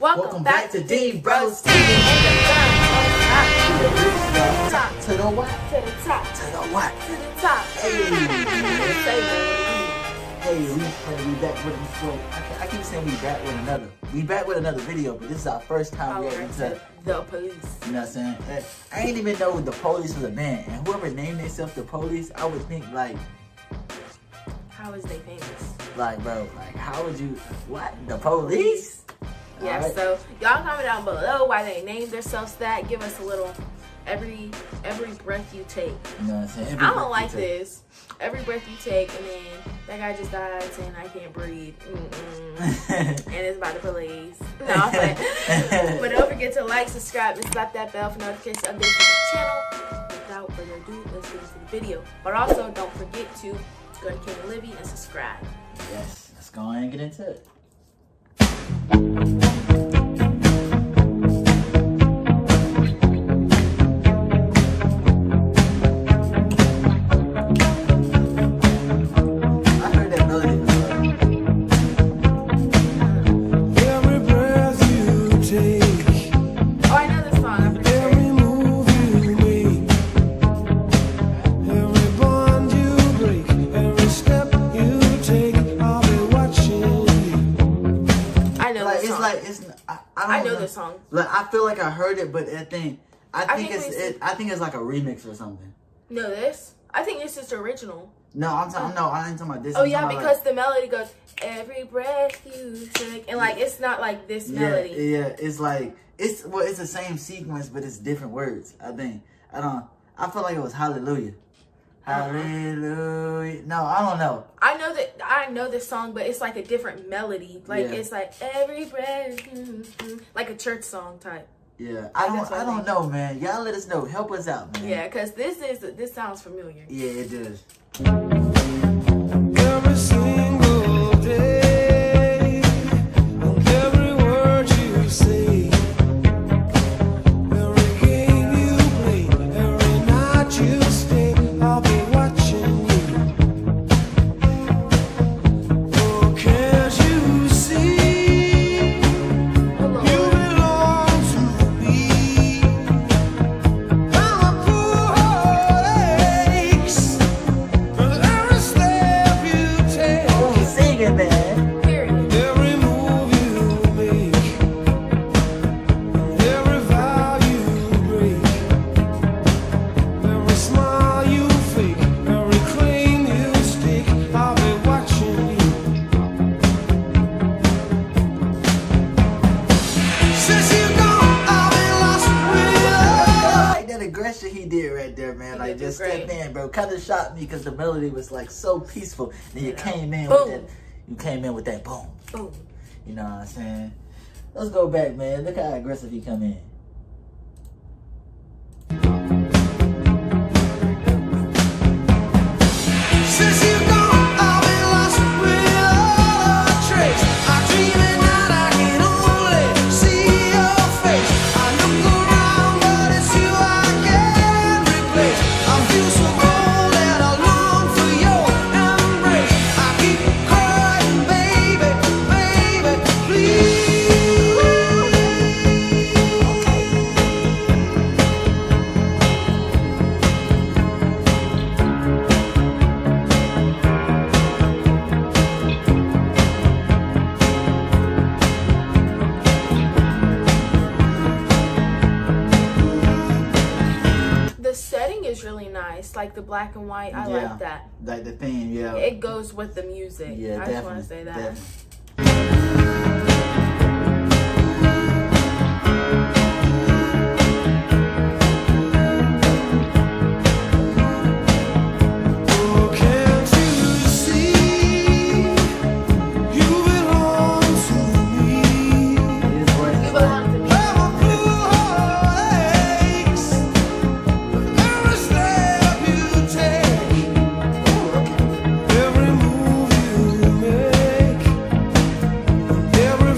Welcome back to D Bros TV. Top to the what? To the top. To the what? To the top. Hey, we back with I keep saying we back with another. We back with another video, but this is our first time reacting to the police. You know what I'm saying? I ain't even know the police was a man, and whoever named themselves the police, I would think like, how is they famous? Like, bro, like how would you what? The police? Yeah, right. So y'all comment down below why they named themselves that. Give us a little every breath you take. You know what I'm saying? I don't like this. Every breath you take, and then that guy just died saying I can't breathe. And it's by the police. No, I'm playing. But don't forget to like, subscribe, and slap that bell for notifications updates to the channel. Without further ado, let's get into the video. But also, don't forget to go to King Livy and subscribe. Yes, let's go ahead and get into it. I know this song. Like I feel like I heard it, but I think it's like a remix or something. No, this? I think this is the original. No, I ain't talking about this. Oh yeah, because like, the melody goes every breath you take, and like it's not like this melody. Yeah, it's like it's the same sequence, but it's different words. I think I feel like it was Hallelujah. Hallelujah. No, I don't know. I know this song, but it's like a different melody. Like it's like every breath, like a church song type. Yeah, I don't know, man. Y'all let us know. Help us out, man. Yeah, because this sounds familiar. Yeah, it does. Every single day, every word you say, every game you play, every night you stay, I'll be watching you. Oh, can't you see? You belong to me. I'm a poor heart aches, but every step you take, sing it, man. every move you make, every vow you break, every smile you fake, every claim you stake, I'll be watching you. Since you gone, I've been lost without. Like that aggression he did right there, man. He Like did just great. step in, bro. Kind of shocked me because the melody was like so peaceful, and you came in Boom. with that. You came in with that boom. Boom. You know what I'm saying? Let's go back, man. Look how aggressive he come in. Since you gone, I've been lost without a trace. I dream at night, I can only see your face. I look around, but it's you I can't replace. I feel so cold and I long for your embrace. I keep crying, baby, baby, please. The setting is really nice, like the black and white. I like that. Like the theme, yeah. It goes with the music. Yeah, I just want to say that. definitely. Oh, can't you see? You belong to me. His voice You is belong to me. I'm a poor heart aches, every step you take, every move you make, every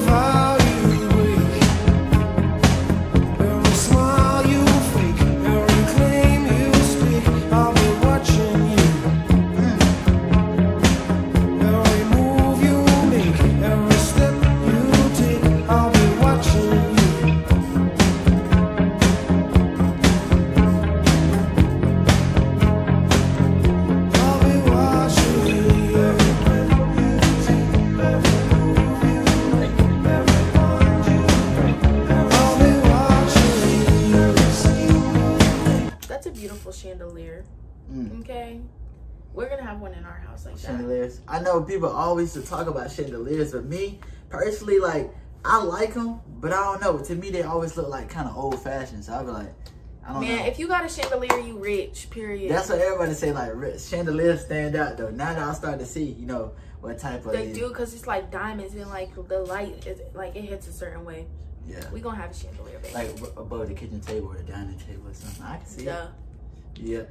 We're gonna have one in our house like that. Chandeliers. I know people always talk about chandeliers, but me personally, like, I like them, but I don't know. To me, they always look like kind of old fashioned. So I be like, I don't know. Man, if you got a chandelier, you rich. Period. That's what everybody say. Like, chandeliers stand out though. Now that I start to see, you know, what type of they do, because it's like diamonds and like the light is like it hits a certain way. Yeah. We gonna have a chandelier, baby. Like above the kitchen table or the dining table or something. I can see it. Yeah.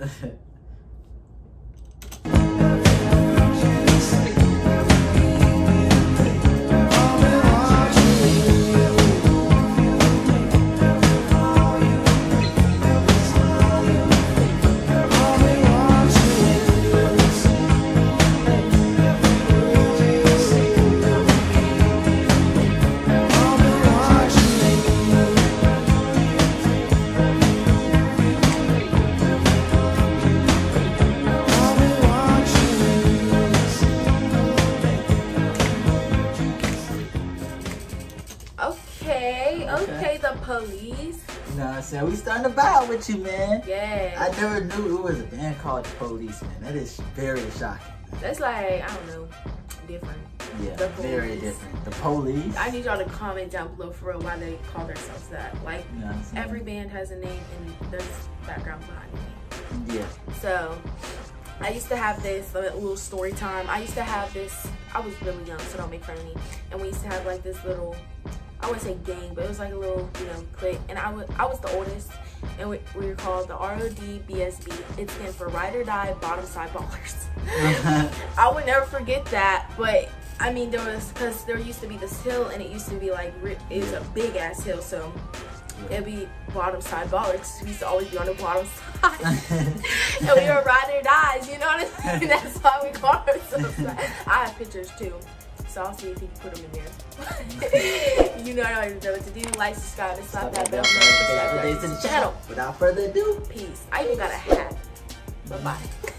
Okay, the police. You know what I'm saying? We starting to vibe with you, man. Yeah. I never knew it was a band called The Police, man. That is very shocking. That's like, I don't know, different. Yeah, The very Police. different. The Police. I need y'all to comment down below for real why they call themselves that. Like, You know what I'm saying? every band has a name and there's background behind it. Yeah. So, I used to have this little story time. I used to have this, I was really young, so don't make fun of me. And we used to have like this little, I wouldn't say gang, but it was like a little, you know, clique. And I was the oldest, and we were called the RODBSB. It stands for Ride or Die Bottom Side Ballers. I would never forget that, but I mean, because there used to be this hill, and it used to be like, it was a big ass hill, so it'd be bottom side ballers. We used to always be on the bottom side. And we were ride or dies, you know what I mean? That's why we call ourselves that. I have pictures too, so I'll see if he can put them in there. You know what to do. Like, subscribe, and slap that bell notification to the channel. Without further ado, peace. I even got a hat. Bye-bye.